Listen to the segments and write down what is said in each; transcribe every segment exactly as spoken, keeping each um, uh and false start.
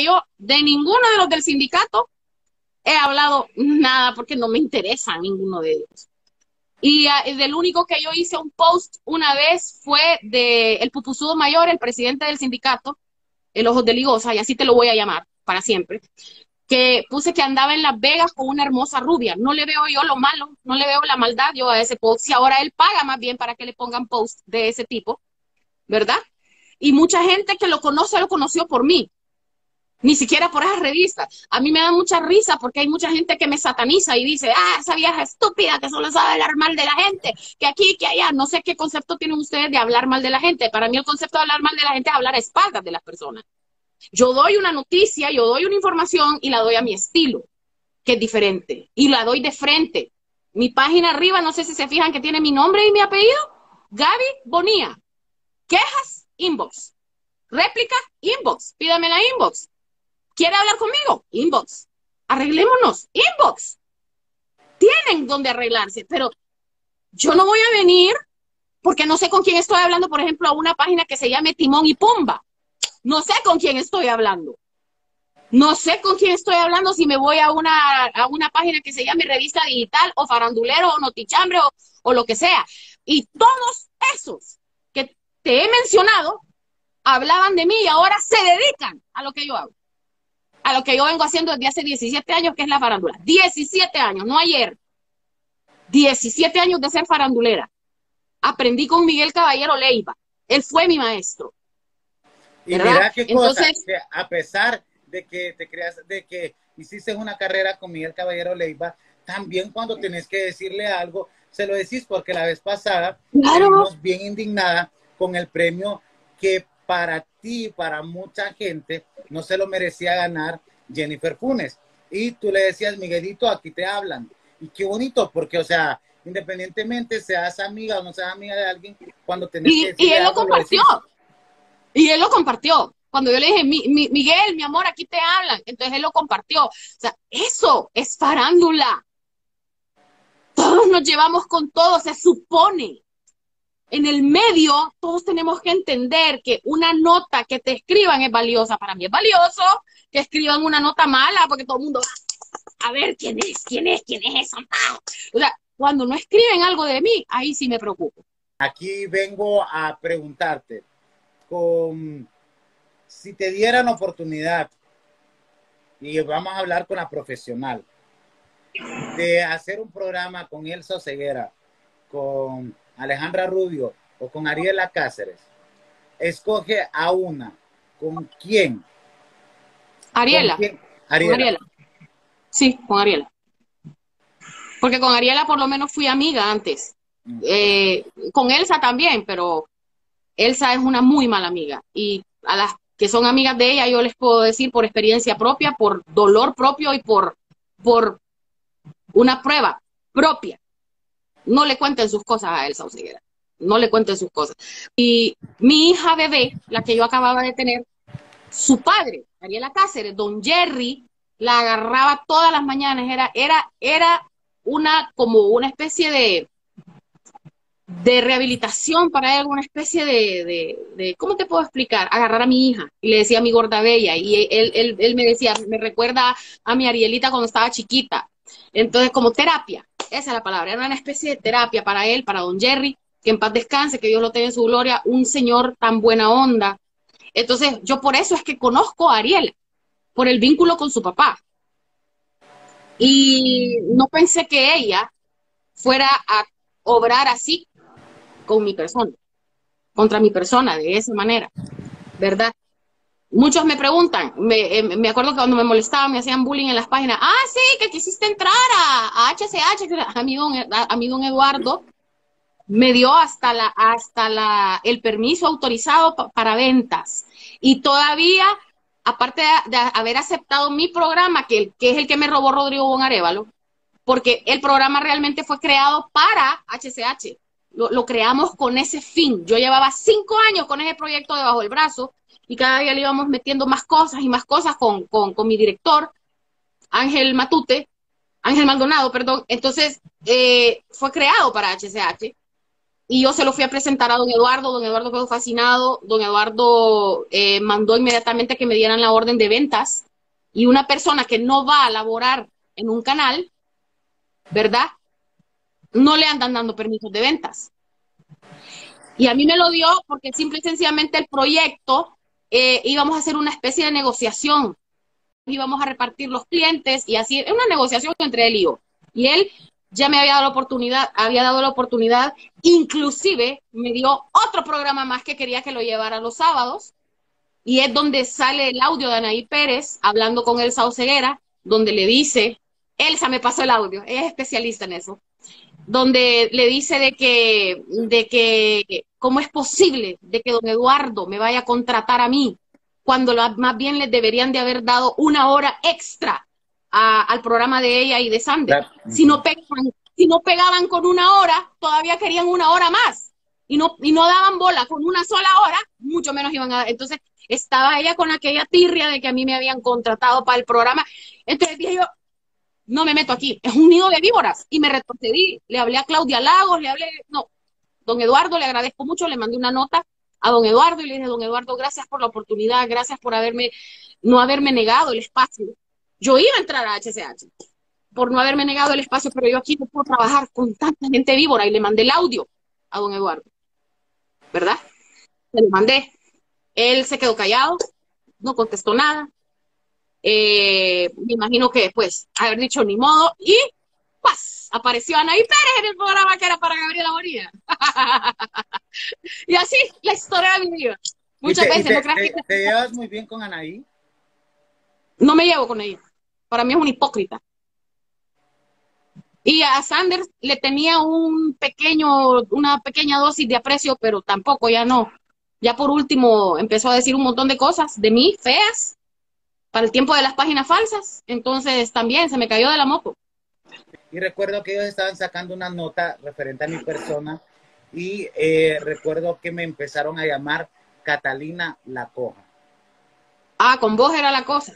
yo de ninguno de los del sindicato he hablado nada porque no me interesa ninguno de ellos. Y uh, del único que yo hice un post una vez fue de el pupusudo mayor, el presidente del sindicato, el Ojos de Ligosa, y así te lo voy a llamar para siempre, que puse que andaba en Las Vegas con una hermosa rubia. No le veo yo lo malo, no le veo la maldad yo a ese post. Si ahora él paga más bien para que le pongan post de ese tipo, ¿verdad? Y mucha gente que lo conoce, lo conoció por mí. Ni siquiera por esas revistas. A mí me da mucha risa porque hay mucha gente que me sataniza y dice, ah, esa vieja estúpida que solo sabe hablar mal de la gente, que aquí, que allá. No sé qué concepto tienen ustedes de hablar mal de la gente. Para mí el concepto de hablar mal de la gente es hablar a espaldas de las personas. Yo doy una noticia, yo doy una información y la doy a mi estilo, que es diferente. Y la doy de frente. Mi página arriba, no sé si se fijan que tiene mi nombre y mi apellido. Gaby Bonilla. Quejas, inbox. Réplica, inbox. Pídame la inbox. ¿Quiere hablar conmigo? Inbox. Arreglémonos. Inbox. Tienen donde arreglarse, pero yo no voy a venir porque no sé con quién estoy hablando, por ejemplo, a una página que se llame Timón y Pumba. No sé con quién estoy hablando. No sé con quién estoy hablando si me voy a una, a una página que se llame Revista Digital o Farandulero o Notichambre o, o lo que sea. Y todos esos que te he mencionado hablaban de mí y ahora se dedican a lo que yo hago. A lo que yo vengo haciendo desde hace diecisiete años, que es la farándula. diecisiete años, no ayer. diecisiete años de ser farandulera. Aprendí con Miguel Caballero Leiva. Él fue mi maestro. Y ¿verdad? mira qué cosa, Entonces, que a pesar de que te creas, de que hiciste una carrera con Miguel Caballero Leiva, también cuando tenés que decirle algo, se lo decís, porque la vez pasada claro, estuvimos bien indignada con el premio que para ti, para mucha gente, no se lo merecía ganar Jennifer Funes. Y tú le decías, Miguelito, aquí te hablan. Y qué bonito, porque, o sea, independientemente seas amiga o no seas amiga de alguien, cuando tenés y, que y decirle él lo algo, lo compartió. decís. Y él lo compartió. Cuando yo le dije, mi, mi, Miguel, mi amor, aquí te hablan. Entonces él lo compartió. O sea, eso es farándula. Todos nos llevamos con todo, se supone. En el medio, todos tenemos que entender que una nota que te escriban es valiosa. Para mí es valioso que escriban una nota mala, porque todo el mundo va a ver quién es, quién es, quién es esa. O sea, cuando no escriben algo de mí, ahí sí me preocupo. Aquí vengo a preguntarte, con, si te dieran oportunidad, y vamos a hablar con la profesional, de hacer un programa con Elsa Oseguera, con Alejandra Rubio o con Ariela Cáceres, escoge a una. ¿Con quién? ¿Con Ariela, quién? con Ariela. Ariela. Sí, con Ariela. Porque con Ariela por lo menos fui amiga antes. Eh, con Elsa también, pero Elsa es una muy mala amiga. Y a las que son amigas de ella, yo les puedo decir por experiencia propia, por dolor propio y por, por una prueba propia. No le cuenten sus cosas a Elsa Oseguera. No le cuenten sus cosas. Y mi hija bebé, la que yo acababa de tener, su padre, Ariela Cáceres, don Jerry, la agarraba todas las mañanas. Era, era, era una, como una especie de, de rehabilitación para él, una especie de, de, de, ¿cómo te puedo explicar? Agarrar a mi hija y le decía a mi gorda bella y él, él, él me decía, me recuerda a mi Arielita cuando estaba chiquita. Entonces, como terapia, esa es la palabra, era una especie de terapia para él, para don Jerry, que en paz descanse, que Dios lo tenga en su gloria, un señor tan buena onda. Entonces, yo por eso es que conozco a Ariel, por el vínculo con su papá. Y no pensé que ella fuera a obrar así con mi persona, contra mi persona, de esa manera, ¿verdad? Muchos me preguntan, me, eh, me acuerdo que cuando me molestaban, me hacían bullying en las páginas, ah, sí, que quisiste entrar a, a H C H, a mi, don, a mi don Eduardo me dio hasta, la, hasta la, el permiso autorizado pa, para ventas. Y todavía, aparte de, de haber aceptado mi programa, que, que es el que me robó Rodrigo Bon Arévalo, porque el programa realmente fue creado para H C H. Lo, lo creamos con ese fin. Yo llevaba cinco años con ese proyecto debajo del brazo y cada día le íbamos metiendo más cosas y más cosas con, con, con mi director, Ángel Matute, Ángel Maldonado, perdón. Entonces, eh, fue creado para H C H. y yo se lo fui a presentar a don Eduardo, don Eduardo quedó fascinado, don Eduardo eh, mandó inmediatamente que me dieran la orden de ventas, y una persona que no va a laborar en un canal, ¿verdad? No le andan dando permisos de ventas. Y a mí me lo dio porque simple y sencillamente el proyecto eh, íbamos a hacer una especie de negociación, íbamos a repartir los clientes y así, es una negociación entre él y yo. Y él ya me había dado la oportunidad, había dado la oportunidad, inclusive me dio otro programa más que quería que lo llevara los sábados, y es donde sale el audio de Anaí Pérez hablando con Elsa Oseguera, donde le dice, Elsa me pasó el audio, ella es especialista en eso, donde le dice de que, de que cómo es posible de que don Eduardo me vaya a contratar a mí, cuando lo, más bien les deberían de haber dado una hora extra a, al programa de ella y de Sander. Si no pegaban, si no pegaban con una hora, todavía querían una hora más. Y no, y no daban bola con una sola hora, mucho menos iban a dar. Entonces, estaba ella con aquella tirria de que a mí me habían contratado para el programa. Entonces dije yo, no me meto aquí, es un nido de víboras. Y me retrocedí, le hablé a Claudia Lagos, le hablé, no, don Eduardo, le agradezco mucho, le mandé una nota a don Eduardo y le dije, don Eduardo, gracias por la oportunidad, gracias por haberme, no haberme negado el espacio. Yo iba a entrar a H C H por no haberme negado el espacio, pero yo aquí no puedo trabajar con tanta gente víbora, y le mandé el audio a don Eduardo, ¿verdad? Se lo mandé. Él se quedó callado, no contestó nada. Eh, me imagino que después haber dicho ni modo, y ¡pas! Apareció Anaí Pérez en el programa que era para Gabriela Moría. Y así, la historia de mi vida. Muchas ¿Y te, veces, y te, ¿no creas te, que te llevas muy bien con Anaí? no me llevo con ella? Para mí es una hipócrita. Y a Sanders le tenía un pequeño, una pequeña dosis de aprecio, pero tampoco, ya no. Ya por último empezó a decir un montón de cosas de mí, feas, para el tiempo de las páginas falsas. Entonces también se me cayó de la moto. Y recuerdo que ellos estaban sacando una nota referente a mi persona, y eh, recuerdo que me empezaron a llamar Catalina la Coja. Ah, con vos era la cosa.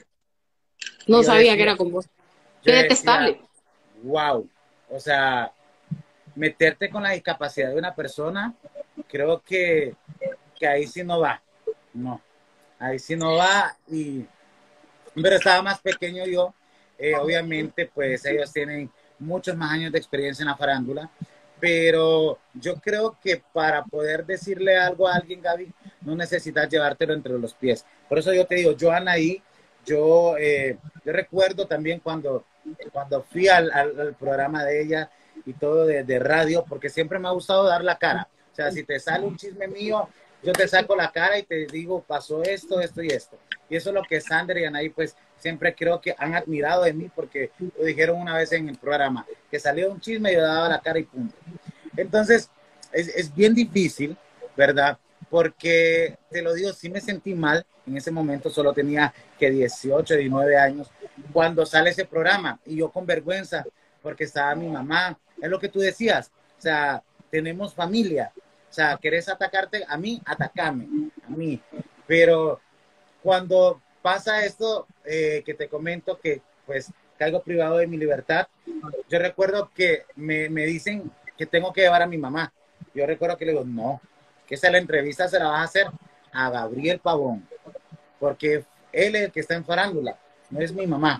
No sabía Decía, que era con vos. yo Qué decía, detestable. wow, o sea, meterte con la discapacidad de una persona, creo que, que ahí sí no va, no, ahí sí no va, y, pero estaba más pequeño yo, eh, obviamente pues ellos tienen muchos más años de experiencia en la farándula, pero yo creo que para poder decirle algo a alguien, Gaby, no necesitas llevártelo entre los pies. Por eso yo te digo, yo Anaí, yo, eh, yo recuerdo también cuando, cuando fui al, al, al programa de ella y todo de, de radio, porque siempre me ha gustado dar la cara. O sea, si te sale un chisme mío, yo te saco la cara y te digo, pasó esto, esto y esto. Y eso es lo que Sander y Anaí, pues, siempre creo que han admirado de mí, porque lo dijeron una vez en el programa, que salió un chisme y yo daba la cara y punto. Entonces, es, es bien difícil, ¿verdad? Porque, te lo digo, sí me sentí mal. En ese momento solo tenía que dieciocho, diecinueve años, cuando sale ese programa, y yo con vergüenza, porque estaba mi mamá. Es lo que tú decías, o sea, tenemos familia. O sea, querés atacarte a mí, atacame a mí. Pero cuando pasa esto, eh, que te comento que pues caigo privado de mi libertad, yo recuerdo que me, me dicen que tengo que llevar a mi mamá. Yo recuerdo que le digo, no, que esa la entrevista se la vas a hacer a Gabriel Pavón, porque él es el que está en farándula, no es mi mamá,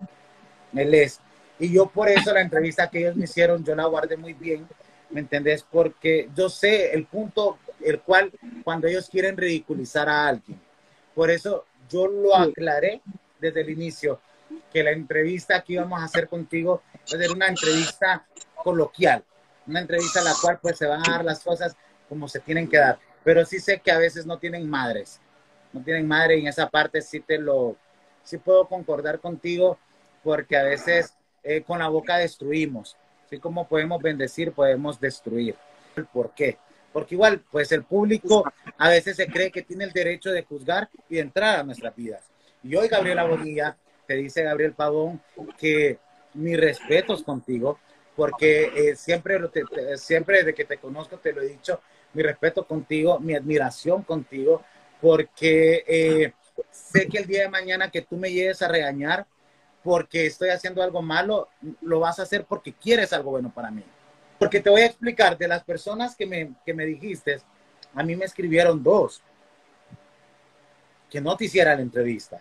él es. Y yo por eso la entrevista que ellos me hicieron, yo la guardé muy bien, ¿me entendés? Porque yo sé el punto, el cual cuando ellos quieren ridiculizar a alguien. Por eso yo lo aclaré desde el inicio, que la entrevista que íbamos a hacer contigo va a ser una entrevista coloquial, una entrevista en la cual pues se van a dar las cosas como se tienen que dar. Pero sí sé que a veces no tienen madres, no tienen madre, y en esa parte sí te lo, sí puedo concordar contigo, porque a veces eh, con la boca destruimos, así como podemos bendecir, podemos destruir. ¿Por qué? Porque igual, pues el público a veces se cree que tiene el derecho de juzgar y de entrar a nuestras vidas. Y hoy Gabriela Bonilla, te dice Gabriel Pavón, que mis respetos contigo, porque eh, siempre, te, te, siempre desde que te conozco te lo he dicho, mi respeto contigo, mi admiración contigo, porque eh, sé que el día de mañana que tú me llegues a regañar porque estoy haciendo algo malo, lo vas a hacer porque quieres algo bueno para mí. Porque te voy a explicar, de las personas que me, que me dijiste, a mí me escribieron dos, que no te hiciera la entrevista.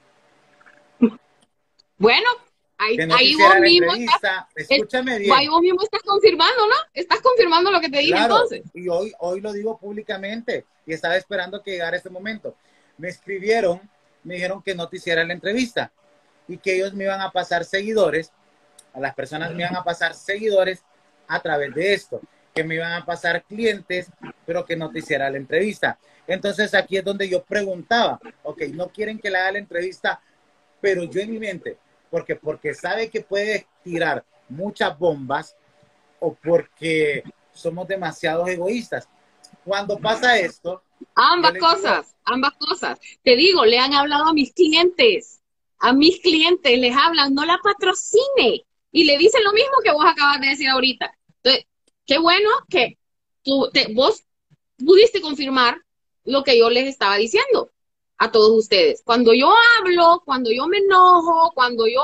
Bueno, ahí, Que no te ahí vos hiciera la mismo entrevista. estás, Escúchame es, ahí bien. vos mismo estás confirmando, ¿no? Estás confirmando lo que te dije Claro, entonces. y hoy, hoy lo digo públicamente y estaba esperando que llegara este momento. Me escribieron, me dijeron que no te hiciera la entrevista y que ellos me iban a pasar seguidores, a las personas me iban a pasar seguidores a través de esto, que me iban a pasar clientes, pero que no te hiciera la entrevista. Entonces aquí es donde yo preguntaba, ok, no quieren que le haga la entrevista, pero yo en mi mente, porque, porque sabe que puede tirar muchas bombas o porque somos demasiados egoístas. Cuando pasa esto, yo Ambas les digo, cosas, ambas cosas. Te digo, le han hablado a mis clientes, a mis clientes les hablan, no la patrocine. Y le dicen lo mismo que vos acabas de decir ahorita. Entonces, qué bueno que tú, te, vos pudiste confirmar lo que yo les estaba diciendo a todos ustedes. Cuando yo hablo, cuando yo me enojo, cuando yo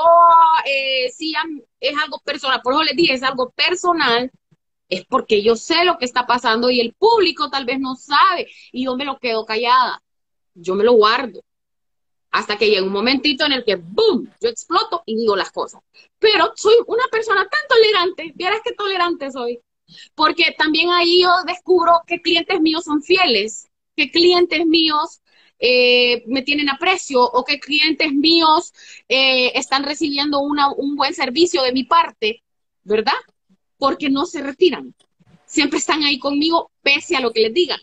eh, sí es algo personal, por eso les dije, es algo personal, es porque yo sé lo que está pasando y el público tal vez no sabe y yo me lo quedo callada, yo me lo guardo hasta que llega un momentito en el que ¡boom! Yo exploto y digo las cosas. Pero soy una persona tan tolerante, vieras qué tolerante soy, porque también ahí yo descubro que clientes míos son fieles, que clientes míos eh, me tienen aprecio o que clientes míos eh, están recibiendo una, un buen servicio de mi parte, ¿verdad? Porque no se retiran. Siempre están ahí conmigo pese a lo que les digan.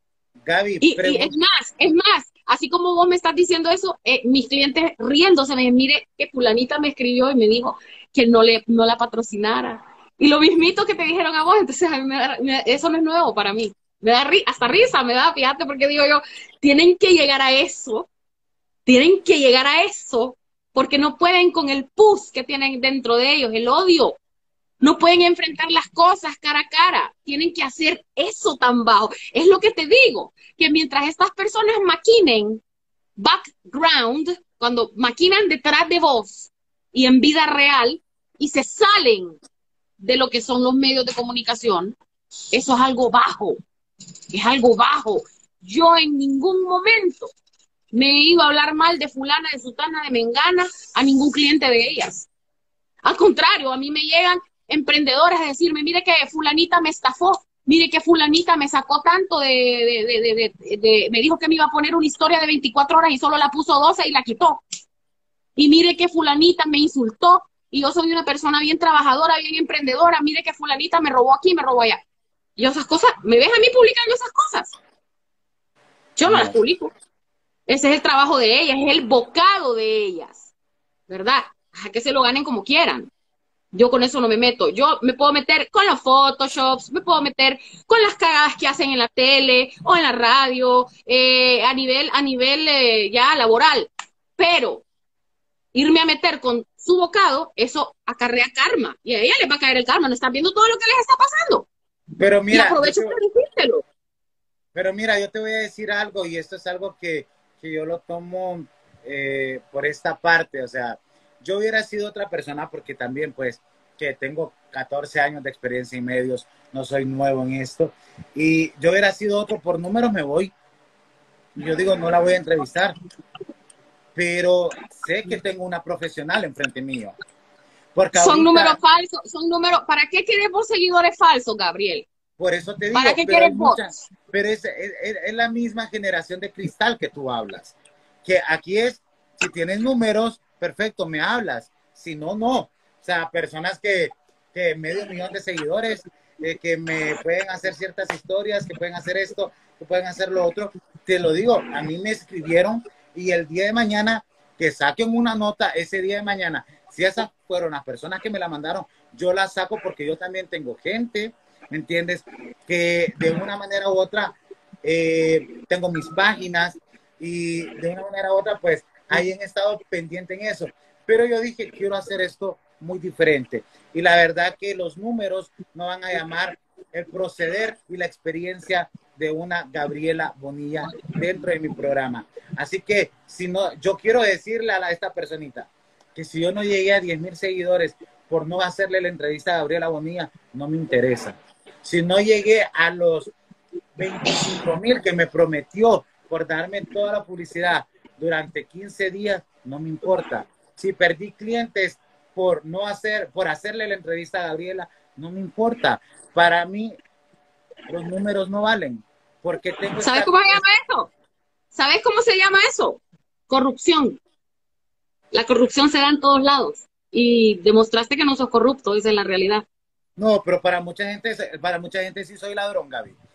Gaby, Y, y es pregunta. más, es más, así como vos me estás diciendo eso, eh, mis clientes riéndose me dicen, mire, que fulanita me escribió y me dijo que no, le, no la patrocinara. Y lo mismito que te dijeron a vos, entonces a mí me da, me, eso no es nuevo para mí. Me da ri, hasta risa, me da, fíjate, porque digo yo, tienen que llegar a eso, tienen que llegar a eso, porque no pueden con el pus que tienen dentro de ellos, el odio. No pueden enfrentar las cosas cara a cara. Tienen que hacer eso tan bajo. Es lo que te digo, que mientras estas personas maquinen background, cuando maquinan detrás de vos y en vida real y se salen de lo que son los medios de comunicación, eso es algo bajo. Es algo bajo. Yo en ningún momento me he ido a hablar mal de fulana, de sutana, de mengana a ningún cliente de ellas. Al contrario, a mí me llegan emprendedores a decirme, mire que fulanita me estafó, mire que fulanita me sacó tanto de, de, de, de, de, me dijo que me iba a poner una historia de veinticuatro horas y solo la puso doce y la quitó. Y mire que fulanita me insultó y yo soy una persona bien trabajadora, bien emprendedora, mire que fulanita me robó aquí, me robó allá. Y esas cosas, ¿me ves a mí publicando esas cosas? Yo no las No. publico. Ese es el trabajo de ellas, es el bocado de ellas, ¿verdad? A que se lo ganen como quieran. Yo con eso no me meto. Yo me puedo meter con los Photoshops, me puedo meter con las cagadas que hacen en la tele o en la radio, eh, a nivel, a nivel eh, ya laboral. Pero irme a meter con su bocado, eso acarrea karma. Y a ella le va a caer el karma. ¿No están viendo todo lo que les está pasando? Pero Y mira, yo aprovecho te, para decírtelo. pero mira, yo te voy a decir algo y esto es algo que, que yo lo tomo eh, por esta parte. O sea, yo hubiera sido otra persona porque también pues que tengo catorce años de experiencia en medios, no soy nuevo en esto. Y yo hubiera sido otro, por números me voy. Yo digo, no la voy a entrevistar. Pero sé que tengo una profesional enfrente mío. Porque Son números ahorita, falsos, son números. ¿Para qué quieres vos seguidores falsos, Gabriel? por eso te ¿Para digo, qué pero hay quieres muchas, bots? pero es, es, es la misma generación de cristal que tú hablas. Que aquí es, si tienes números, perfecto, me hablas. Si no, no. O sea, personas que, que medio millón de seguidores, eh, que me pueden hacer ciertas historias, que pueden hacer esto, que pueden hacer lo otro. Te lo digo, a mí me escribieron y el día de mañana que saquen una nota, ese día de mañana, si esas fueron las personas que me la mandaron, yo la saco porque yo también tengo gente, ¿me entiendes? Que de una manera u otra eh, tengo mis páginas y de una manera u otra pues ahí han estado pendiente en eso. Pero yo dije, quiero hacer esto muy diferente. Y la verdad que los números no van a llamar el proceder y la experiencia de una Gabriela Bonilla dentro de mi programa. Así que si no, yo quiero decirle a, la, a esta personita que si yo no llegué a diez mil seguidores por no hacerle la entrevista a Gabriela Bonilla, no me interesa. Si no llegué a los veinticinco mil que me prometió por darme toda la publicidad durante quince días, no me importa. Si perdí clientes por no hacer, por hacerle la entrevista a Gabriela, no me importa. Para mí, los números no valen. Porque tengo ¿Sabes esta... cómo se llama eso? ¿Sabes cómo se llama eso? Corrupción. La corrupción se da en todos lados. Y demostraste que no sos corrupto, esa es la realidad. No, pero para mucha gente, para mucha gente sí soy ladrón, Gaby.